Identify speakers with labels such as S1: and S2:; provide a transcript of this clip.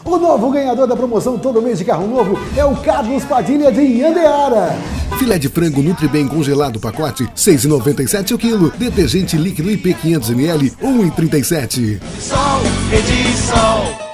S1: O novo ganhador da promoção Todo Mês de Carro Novo é o Carlos Padilha de Iandeara.
S2: Filé de frango Nutribem congelado pacote, R$ 6,97 o quilo. Detergente líquido IP 500 ml, R$ 1,37.
S3: Sol, rede Sol.